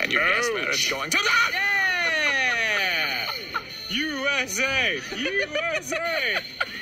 And you guessed that it's going to that. Yeah! USA! USA!